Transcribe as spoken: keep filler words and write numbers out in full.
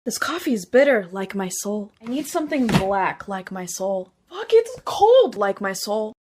This coffee is bitter, like my soul. I need something black, like my soul. Fuck, it's cold, like my soul.